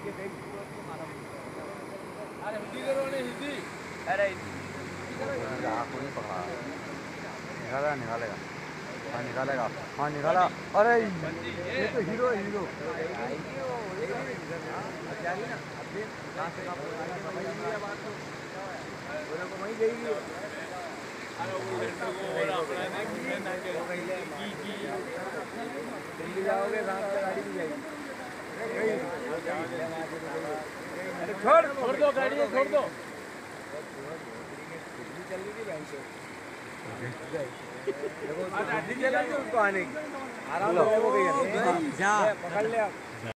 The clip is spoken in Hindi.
अरे निकाला निकालेगा। हाँ निकालेगा। हाँ निकाला। अरे ये तो हीरो है हीरो। दिल्ली जाओगे रात में गाड़ी भी जाएगी। छोड़ दो गाड़ी छोड़ दो। चल रही थी बैंक से देखो उसको आने की आराम से पकड़ ले आप।